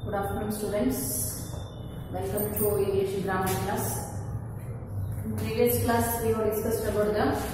Good afternoon, students. Welcome to English grammar class. In previous class, we have discussed about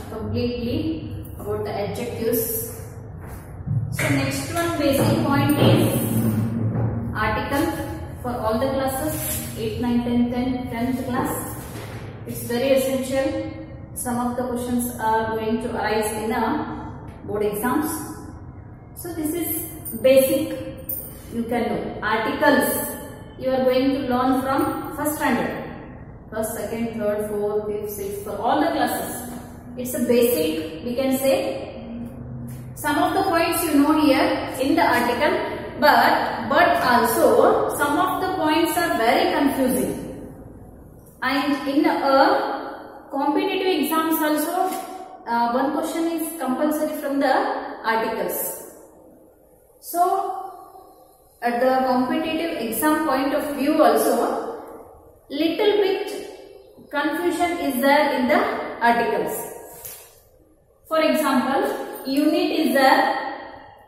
the adjectives. So next one basic point is article for all the classes 8, 9, 10, 10th class. It's very essential. Some of the questions are going to arise in board exams. So this is basic. You can know articles. You are going to learn from first standard, first, second, third, fourth, fifth, sixth, for all the classes. It's a basic. We can say some of the points you know here in the article, but also some of the points are very confusing. And in competitive exams also, one question is compulsory from the articles. So at the competitive exam point of view also, little bit confusion is there in the articles. For example, unit is there,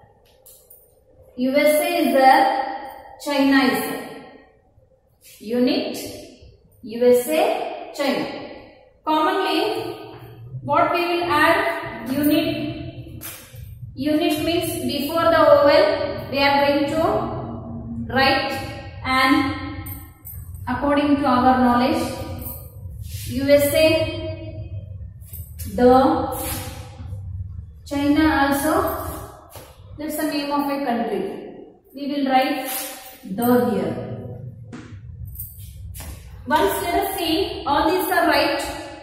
USA is there, China is there. Unit, USA, China. Commonly, what we will add? Unit. Unit means before the vowel, we are going to write, and according to our knowledge, USA, the, China also, that's the name of a country. We will write the here. Once let us see, all these are right.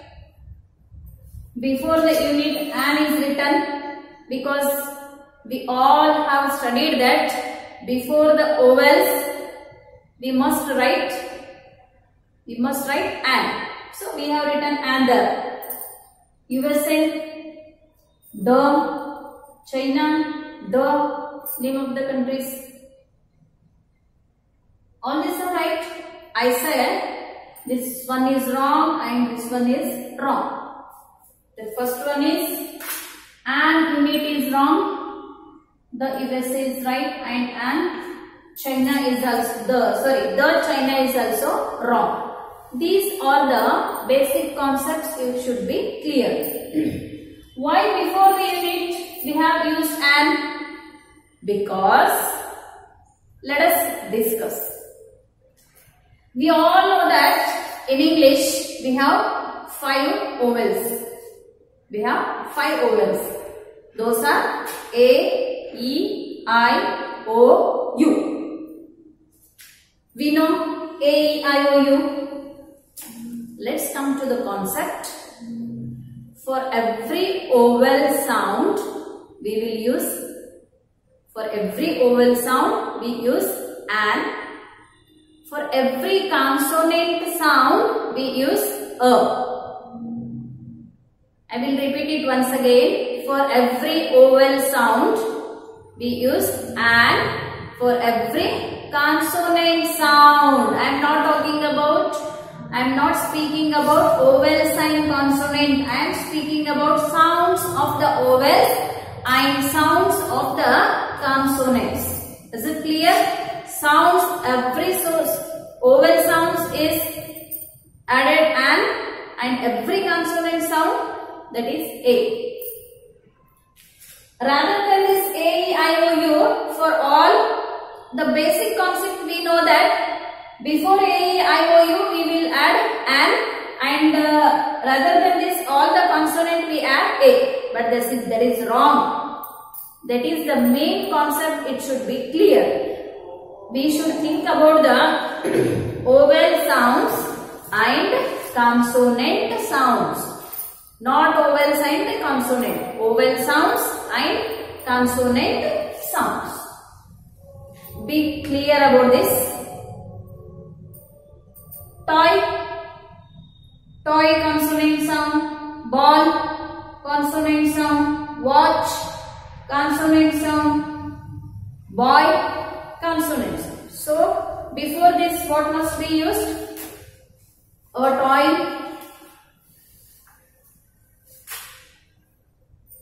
Before the unit an is written, because we all have studied that before the vowels we must write an. So we have written and the. USA, the, China, the, name of the countries. All these are right. I said this one is wrong and this one is wrong. The first one is and unit is wrong. The USA is right and China is also the China is also wrong. These are the basic concepts you should be clear. Why before the unit we have used an? Because let us discuss. We all know that in English we have 5 vowels. We have 5 vowels. Those are A, E, I, O, U. We know A, E, I, O, U. Let's come to the concept. For every vowel sound, we will use, for every vowel sound, we use an. For every consonant sound, we use a. I will repeat it once again. For every vowel sound, we use an. For every consonant sound, I am not speaking about vowel sign consonant. I am speaking about sounds of the vowels and sounds of the consonants. Is it clear? Sounds, every vowel sounds is added an, and every consonant sound, that is A. Rather than this A, E, I, O, U, for all the basic concept we know that before A, E, I, O, U we will add an, and rather than this all the consonant we add A. But that is wrong. That is the main concept, it should be clear. We should think about the vowel sounds and consonant sounds. Not vowels and consonant. Vowel sounds and consonant sounds. Be clear about this. Toy. Toy consonant sound. Ball consonant sound. Watch consonant sound. Boy consonant sound. So before this what must be used? A toy.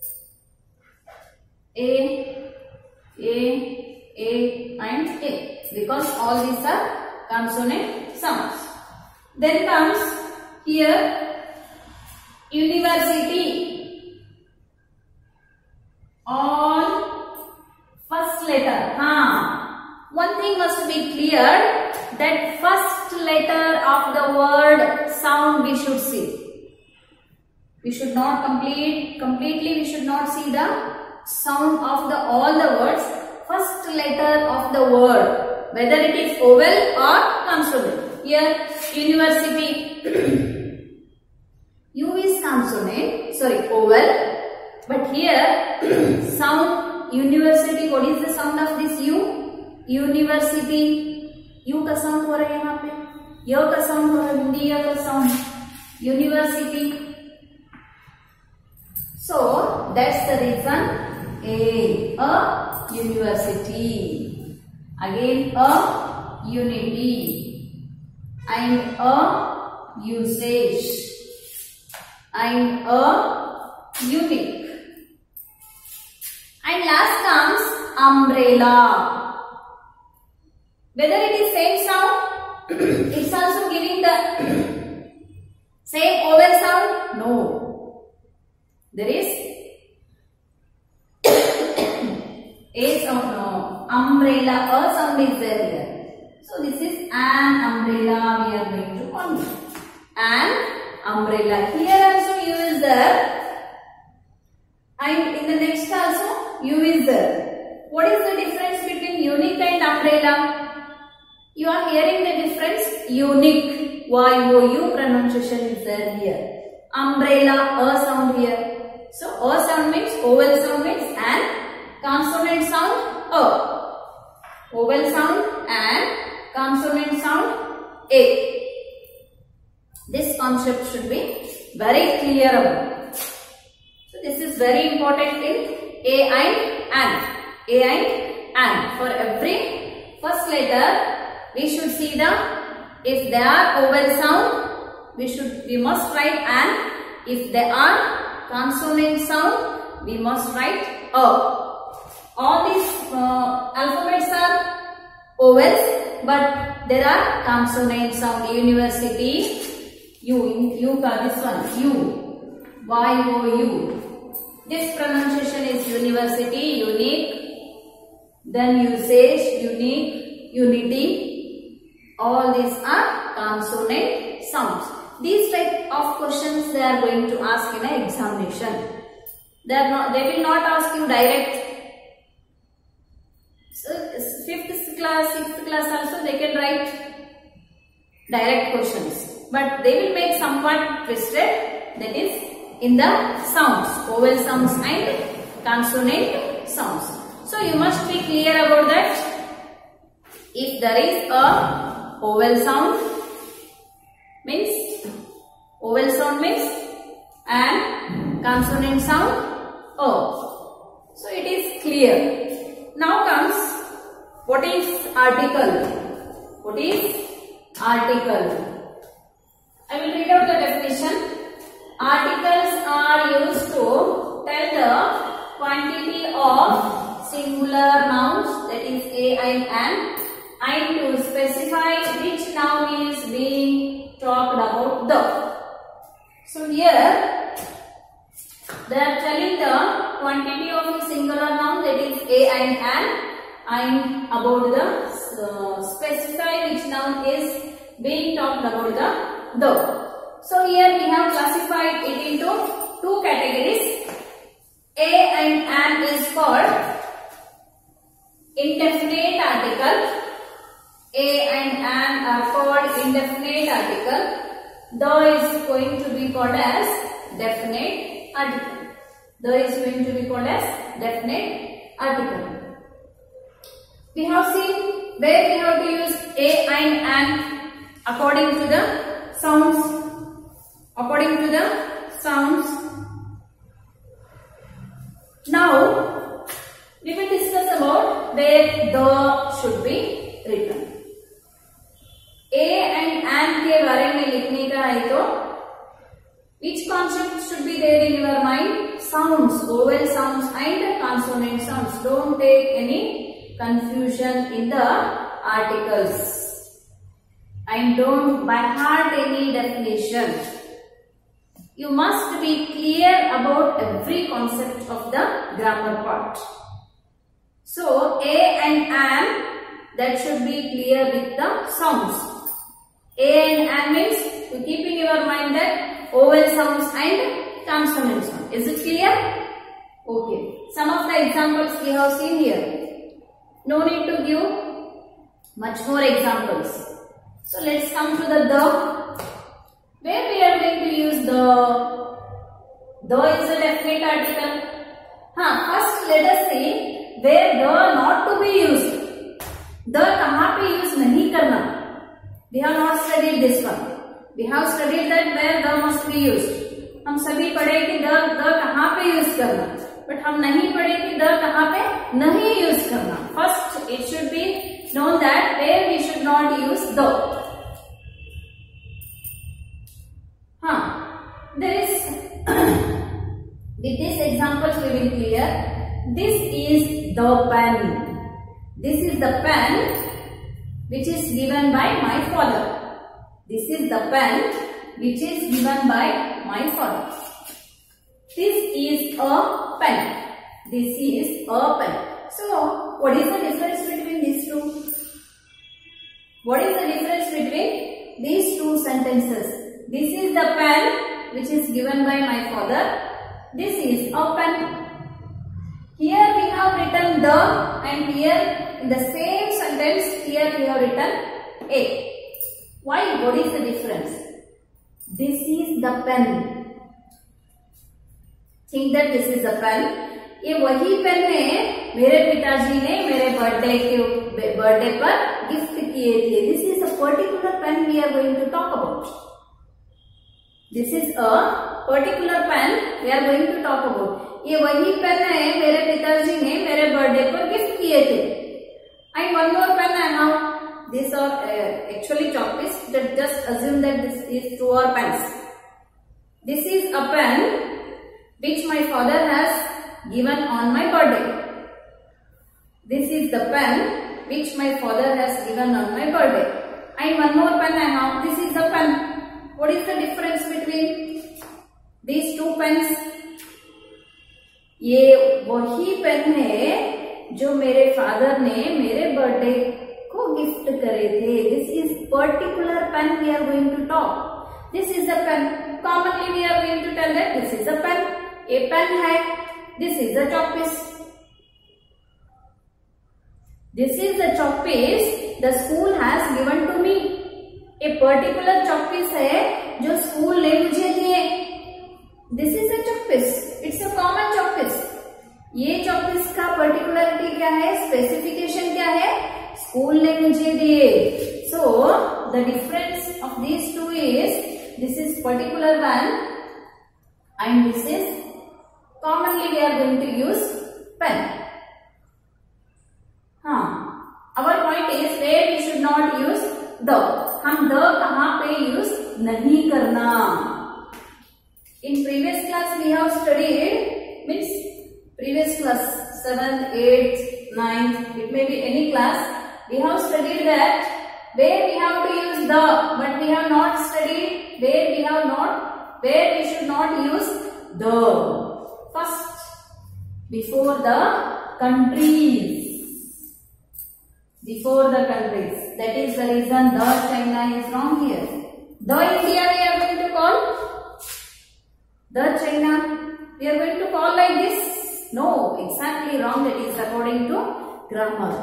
A and A. because all these are consonant sounds. Then comes here university on first letter. One thing must be clear, that first letter of the word sound we should see. We should not completely we should not see the sound of the all the words. First letter of the word, whether it is vowel or consonant. Here university, U is consonant, sorry vowel, but here sound university. What is the sound of this U? University, U का sound हो रहा है यहाँ पे, य का sound हो रहा है, हिंदी य का sound, university. So that's the reason a university, again a unity, and a usage, and a unique, and last comes umbrella. Whether it is same sound, it's also giving the same vowel sound? No. There is a sound, no. Umbrella, a sound is there here. So this is an umbrella we are going to convert. An umbrella. Here also U is there. And in the next also U is there. What is the difference between unique and umbrella? You are hearing the difference. Unique, Y-O-U pronunciation is there here. Umbrella, a sound here. So a sound means vowel sound means and consonant sound a. Vowel sound and consonant sound a. This concept should be very clear about. So this is very important in a and an. A and an. For every first letter, we should see the, if they are vowel sound, we must write an. If they are consonant sound, we must write a. All these alphabets are vowels, but there are consonant sound. University, U ka this one, U, Y-O-U. This pronunciation is university, unique, then usage, unique, unity. All these are consonant sounds. These type of questions they are going to ask in an examination. They will not ask you direct. So 5th class, 6th class also they can write direct questions. But they will make somewhat twisted, that is in the sounds, vowel sounds and consonant sounds. So you must be clear about that. If there is a vowel sound means and consonant sound o. So it is clear. Now comes what is article. What is article? I will read out the definition. Articles are used to tell the quantity of singular nouns, that is a and to specify which noun is being talked about the. So here they are telling the quantity of a singular noun, that is a and about the specify which noun is being talked about the. So here we have classified it into two categories. A and an is called indefinite article. A and an are called indefinite article. The is going to be called as definite article. The is going to be called as definite article. We have seen where we have to use a and an according to the sounds. According to the sounds. Now we will discuss about where the should be written. A and an के बारे में लिखने का है तो which concept should be there in your mind? Sounds, vowel sounds and consonant sounds. Don't take any confusion in the articles. And don't by heart any definition. You must be clear about every concept of the grammar part. So, a and am, that should be clear with the sounds. A and am means you keep in your mind that vowel sounds and consonant sound. Is it clear? Okay. Some of the examples we have seen here. No need to give much more examples. So, let's come to the. Where we are going to use the. The is a definite article. First let us see where the not to be used. The कहाँ पे use नहीं करना. We have not studied this one. We have studied that where the must be used. हम सभी पढ़े कि the कहाँ पे use करना. But हम नहीं पढ़े कि the कहाँ पे नहीं use करना. First it should be known that where we should not use the. There is with these examples we will clear. This is the pen. This is the pen which is given by my father. This is the pen which is given by my father. This is a pen. This is a pen. So, what is the difference between these two? What is the difference between these two sentences? This is the pen which is given by my father. This is a pen. Here we have written the, and here in the same sentence here we have written a. Why? What is the difference? This is the pen. Think that this is a pen. ये वही pen है मेरे पिताजी ने मेरे birthday पर gift किए थे. This is a particular pen we are going to talk about. This is a particular pen we are going to talk about. ये वही पेन है मेरे पिताजी ने मेरे बर्थडे पर गिफ्ट किए थे. And one more pen I have. These are actually chalk piece. Just assume that these two are pens. This is a pen which my father has given on my birthday. This is the pen which my father has given on my birthday. And one more pen I have. This is the pen. What is the difference between these two pens? ये वही pen है जो मेरे father ने मेरे birthday को gift करे थे. This is particular pen we are going to talk. This is a pen. Commonly we are going to tell that this is a pen. A pen है. This is a chalk piece. This is the chalk piece the school has given to me. A particular chalk piece है जो school ने मुझे दिए. This is a chalk piece. It's a common chalk piece. ये chalk piece का particularity क्या है? Specification क्या है? स्कूल ने मुझे दिए. So the difference of these two is this is particular one and this is commonly we are going to use pen. Our point is where we should not use the. हम the कहाँ पे use नहीं करना. In previous class we have studied, means previous class 7th, 8th, 9th, it may be any class, we have studied that where we have to use the, but we have not studied where we should not use the. First, before the countries. Before the countries. That is the reason the China is wrong here. The India we are going to call the China. We are going to call like this? No, exactly wrong. That is according to grammar.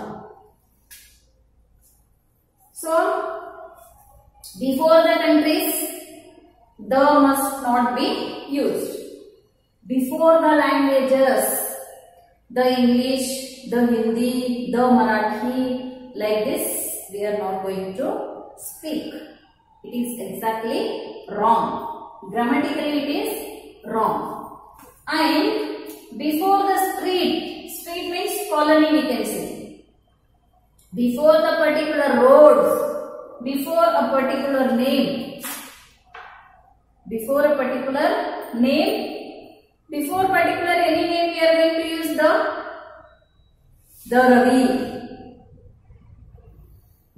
So, before the countries, the must not be used. Before the languages, the English, the Hindi, the Marathi, like this, we are not going to speak. It is exactly wrong. Grammatically, it is wrong. And before the street means colony we can say. Before the particular roads, before a particular name, before a particular name, before particular any name we are going to use the Ravi.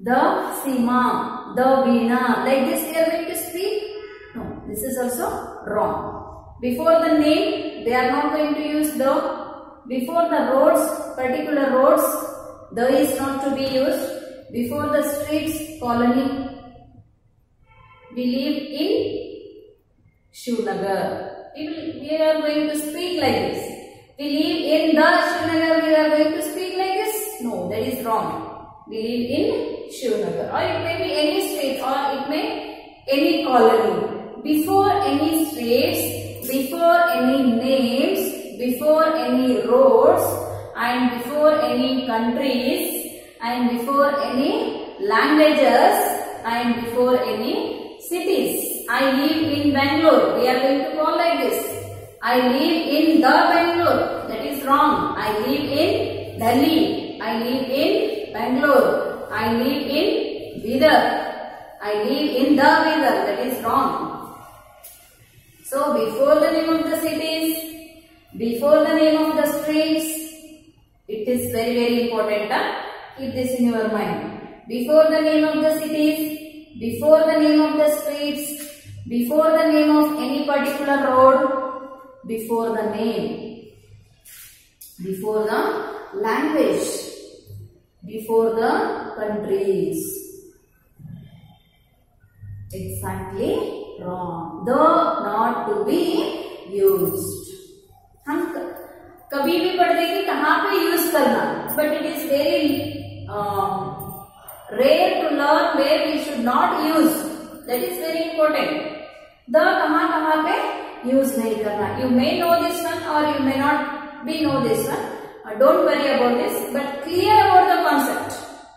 the Sima, the Veena. Like this we are going to speak? No, this is also wrong. Before the name, they are not going to use the. Before the roads, particular roads, the is not to be used. Before the streets, colony. We live in Shivnagar. We are going to speak like this. We live in the Shivnagar. We are going to speak like this. No, that is wrong. We live in Shivnagar. Or it may be any street, or it may any colony. Before any streets, before any names, before any roads, and before any countries, and before any languages, and before any cities. I live in Bangalore. We are going to call like this. I live in the Bangalore. That is wrong. I live in Delhi. I live in Bangalore. I live in Bidar. I live in the Bidar. That is wrong. So before the name of the cities, before the name of the streets, it is very, very important. Keep this in your mind. Before the name of the cities, before the name of the streets, before the name of any particular road, before the name, before the language, before the countries. Exactly wrong. The not to be used. हम कभी भी पढ़ते कि कहाँ पे use करना, but it is very rare to learn where we should not use. That is very important. The कहाँ पे use नहीं करना. You may know this one or you may not be know this one. Don't worry about this, but clear about the concept.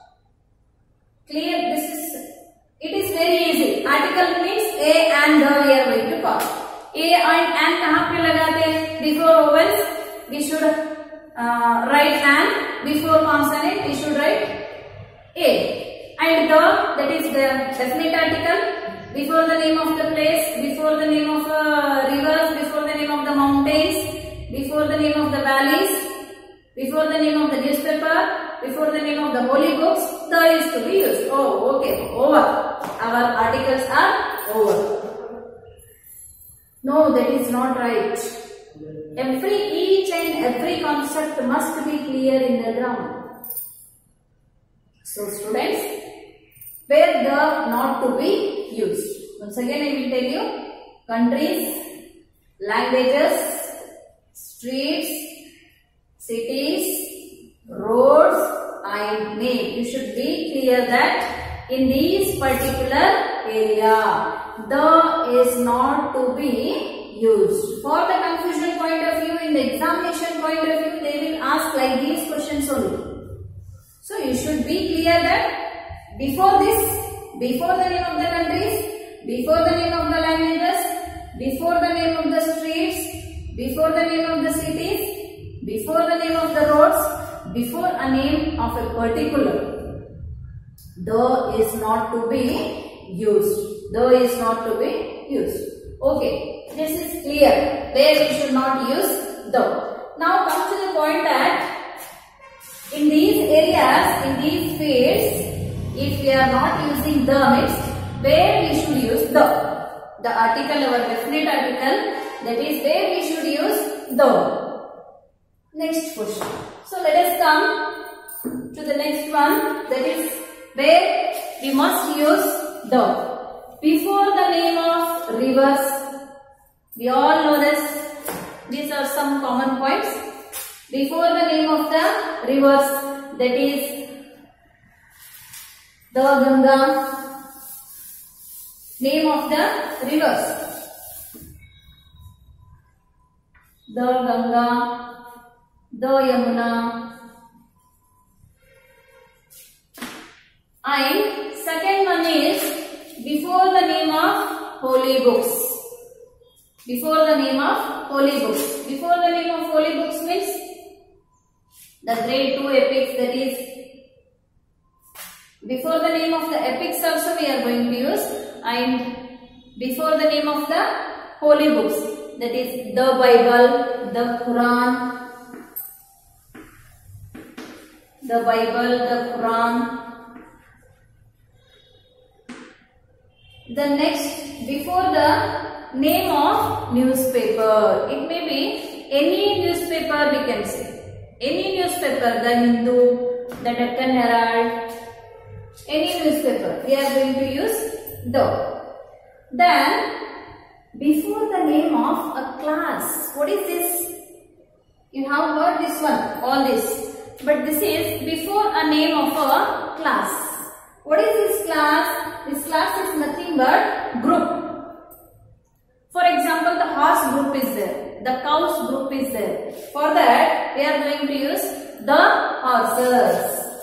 Clear. This is. It is very easy. Article means a and the we are going to call. A and कहाँ पे लगाते हैं? Before vowels we should write and. Before consonant we should write a. And the, that is the definite article. Before the name of the place, before the name of rivers, before the name of the mountains, before the name of the valleys, before the name of the newspaper, before the name of the holy books, the is to be used. Oh, okay, over. Our articles are over. No, that is not right. Each and every concept must be clear in the grammar. So students, where the not to be used. Once again I will tell you, countries, languages, streets, cities, roads and name. You should be clear that in these particular area, the is not to be used. For the confusion point of view, in the examination point of view, they will ask like these questions only. So you should be clear that before this, before the name of the countries, before the name of the languages, before the name of the streets, before the name of the cities, before the name of the roads, before a name of a particular, the is not to be used. The is not to be used. Okay, this is clear where we should not use the. Now come to the point that in these areas, in these fields, if we are not using the means, where we should use the. The article, our definite article, that is where we should use the. Next question. So let us come to the next one, that is where we must use the. Before the name of rivers, we all know this. These are some common points. Before the name of the rivers, that is the Ganga. Name of the rivers, the Ganga, the Yamuna, and second one is before the name of holy books. Before the name of holy books. Before the name of holy books means the grade 2 epics, that is before the name of the epics also we are going to use, and before the name of the holy books, that is the Bible, the Quran, the Bible, the Quran, The next, before the name of newspaper, it may be any newspaper we can say. Any newspaper, the Hindu, the Deccan Herald, any newspaper, we are going to use the. Then, before the name of a class, what is this? You have heard this one, all this. But this is before a name of a class. What is this class? This class is nothing but group. For example, the horse group is there. The cows group is there. For that, we are going to use the horses.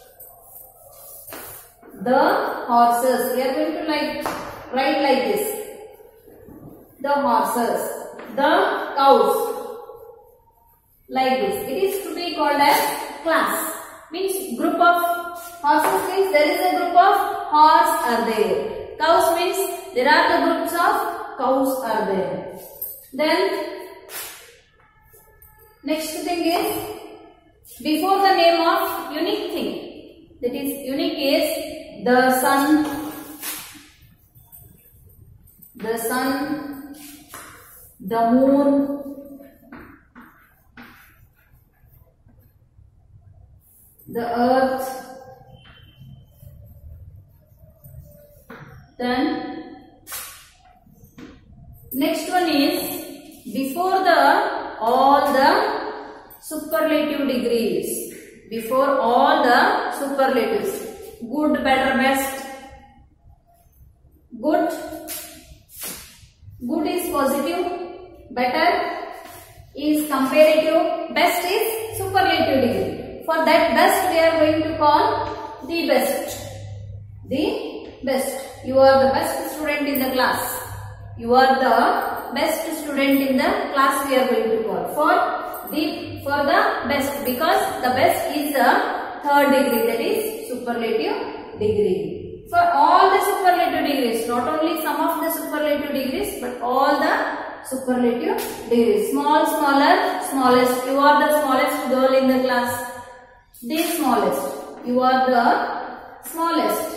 The horses. We are going to write like this. The horses. The cows. Like this. It is to be called as class. Means group of horses means there is a group of horse are there. Cows means there are the groups of cows are there. Then next thing is before the name of unique thing. That is unique is the sun, the moon, the earth. Then next one is before all the superlative degrees. Before all the superlatives. Good, better, best. Good is positive. Better is comparative. Best is superlative degree. For that best we are going to call the best. The best. You are the best student in the class. You are the best student in the class we are going to call. For the best, because the best is the third degree, that is superlative degree. For all the superlative degrees, not only some of the superlative degrees, but all the superlative degrees. Small, smaller, smallest. You are the smallest girl in the class. The smallest. You are the smallest.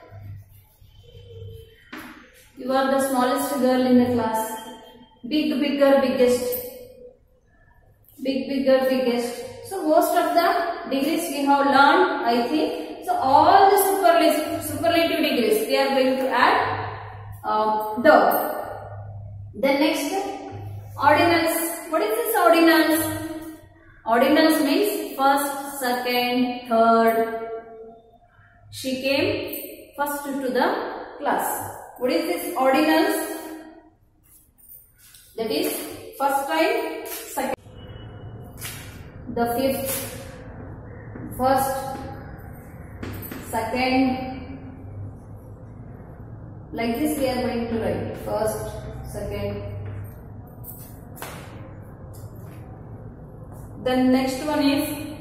You are the smallest girl in the class. Big, bigger, biggest. Big, bigger, biggest. So most of the degrees we have learned, I think. So all the superlative degrees we are going to add the. Then next, ordinals. What is this ordinals? Ordinals means first, second, third. She came first to the class. What is this ordinals? That is first time, second. The fifth, first, second. Like this we are going to write. First, second. Then next one is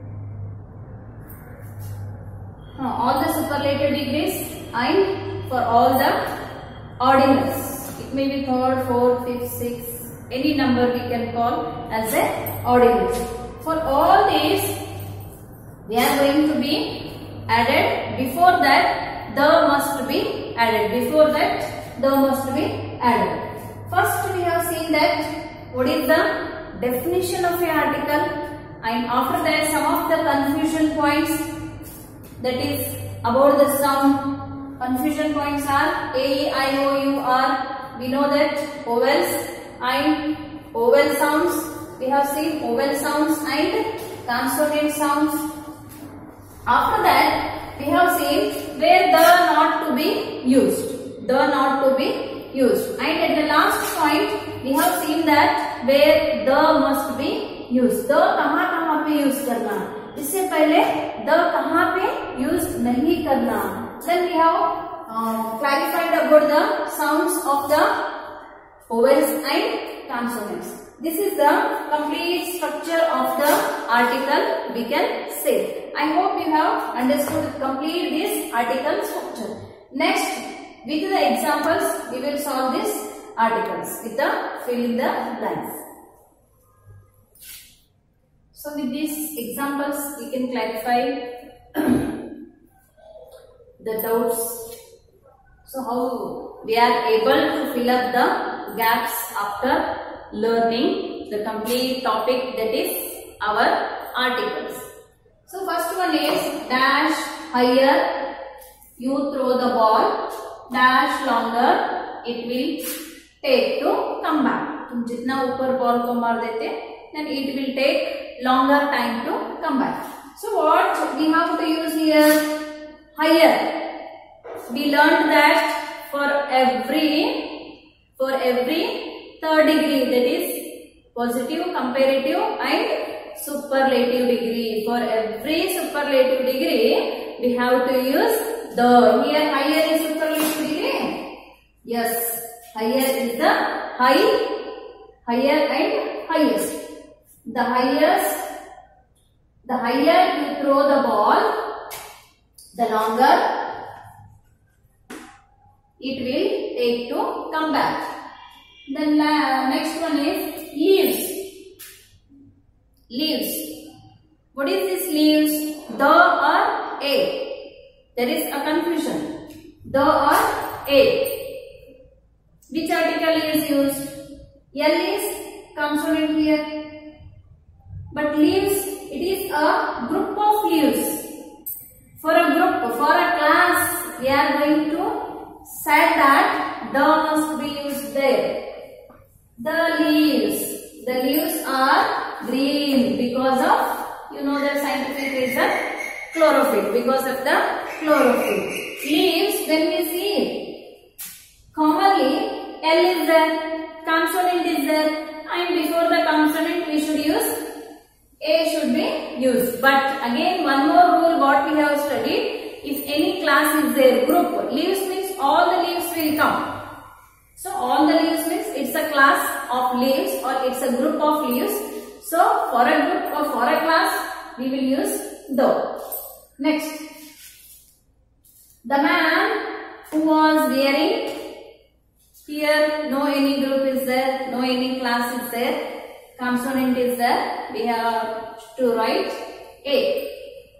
all the superlative degrees and for all the ordinals. It may be third, fourth, fifth, sixth, any number we can call as a ordinals. For all these, we are going to be added. Before that, the must be added. Before that, the must be added. First, we have seen that what is the definition of an article, and after that, some of the confusion points. That is about the sound. Confusion points are A, E, I, O, U, R. We know that vowels and vowel sounds. We have seen vowel sounds and consonant sounds. After that, we have seen where the not to be used. The not to be used. And at the last point, we have seen that where the must be used. The कहाँ पे use करना. इससे पहले the कहाँ पे use नहीं करना. Then we have clarified about the sounds of the vowels and consonants. This is the complete structure of the article we can say. I hope you have understood complete this article structure. Next, with the examples, we will solve these articles with the fill in the blanks. So with these examples, we can clarify the doubts. So how we are able to fill up the gaps after learning the complete topic, that is our articles. So first one is dash higher you throw the ball, dash longer it will take to come back. तुम जितना ऊपर ball को मार देते, then it will take longer time to come back. So what we have to use here? Higher. We learned that for every third degree, that is positive, comparative and superlative degree. For every superlative degree, we have to use the. Here higher is superlative degree. Yes, higher is the high, higher and highest. The higher you throw the ball, the longer it will take to come back. Then next one is leaves. Leaves. What is this leaves? The or a? There is a confusion. The or a? Which article is used? L is consonant here. But leaves, it is a group of leaves. For a group, for a class, we are going to say that the must be used there. The leaves are green because of, you know, the scientific reason, chlorophyll, because of the chlorophyll. Leaves, when we see, commonly L is there, consonant is there, and before the consonant we should use A should be used. But again, one more rule what we have studied, if any class is there, group, leaves means all the leaves will come. So all the leaves means it's a class of leaves or it's a group of leaves. So for a group or for a class, we will use the. Next, the man who was wearing, here no any group is there, no any class is there, consonant is there, we have to write A.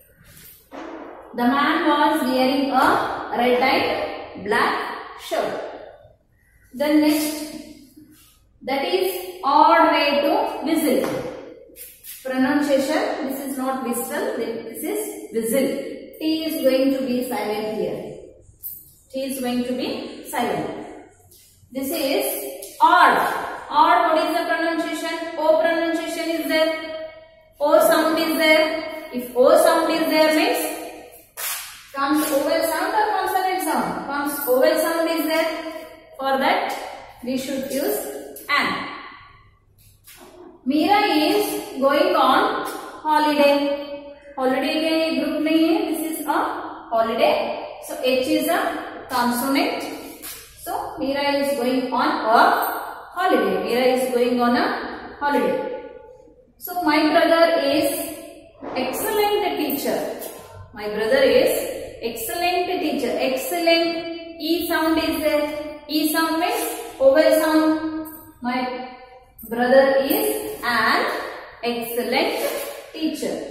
The man was wearing a red and black shirt. Then next, that is odd way to whistle. Pronunciation, this is not whistle, this is whistle. T is going to be silent here. T is going to be silent. This is odd. Odd, what is the pronunciation? O pronunciation is there. O sound is there. If O sound is there means comes vowel sound or consonant sound? Comes vowel sound is there. For that, we should use an. Meera is going on holiday. Holiday के group नहीं है. This is a holiday. So H is a consonant. So Meera is going on a holiday. Meera is going on a holiday. So my brother is excellent teacher. My brother is excellent teacher. Excellent. E sound is there. E sound means vowel sound. My brother is an excellent teacher.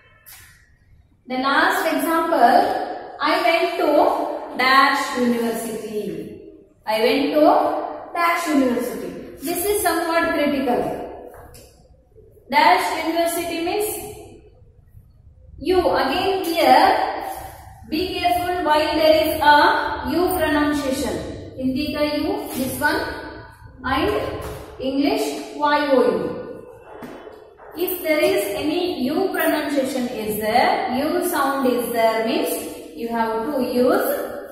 The last example, I went to dash university. I went to dash university. This is somewhat critical. Dash university means U. Again here, be careful while there is a U pronunciation. Hindi ka U, this one, and English YOU. If there is any U pronunciation is there, U sound is there means you have to use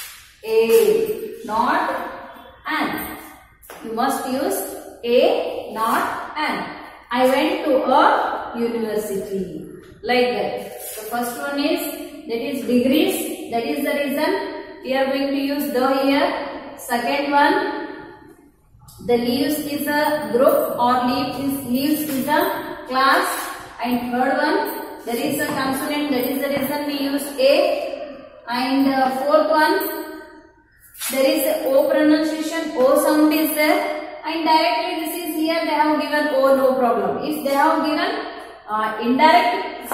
A, not an. You must use A, not an. I went to a university. Like that. The first one is, that is degrees. That is the reason we are going to use the here. Second one, the leaves is a group or leaves is a class. And third one, there is a consonant. That is the reason we use A. And fourth one, there is a O pronunciation. O sound is there. And directly this is here they have given O, no problem. If they have given indirect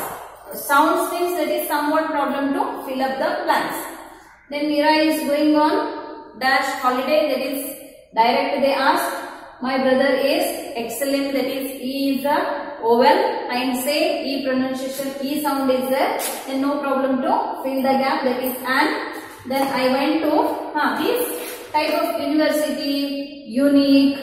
sounds means that is somewhat problem to fill up the blanks. Then Meera is going on dash holiday, that is direct they ask. My brother is excellent, that is E is the vowel, and say E pronunciation, E sound is there, then no problem to fill the gap, that is and. Then I went to this type of university, unique,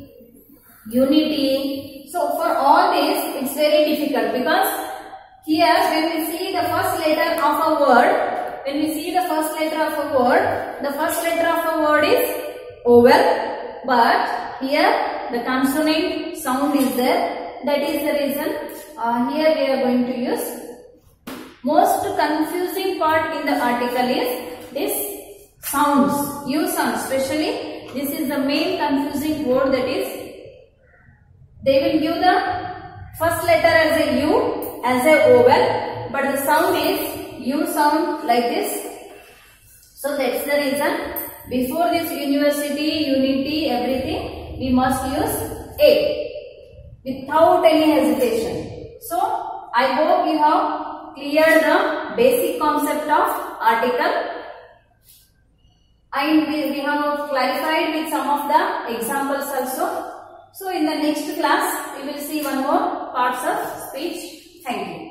unity. So for all this it's very difficult, because here when we see the first letter of a word, the first letter of a word is vowel, but here the consonant sound is there. That is the reason here we are going to use. Most confusing part in the article is this sounds, U sound, especially this is the main confusing word, that is they will give the first letter as a U, as a vowel, but the sound is U sound like this. So that's the reason before this university, unity, everything we must use A without any hesitation. So I hope you have cleared the basic concept of article, and we have clarified with some of the examples also. So in the next class we will see one more parts of speech. Thank you.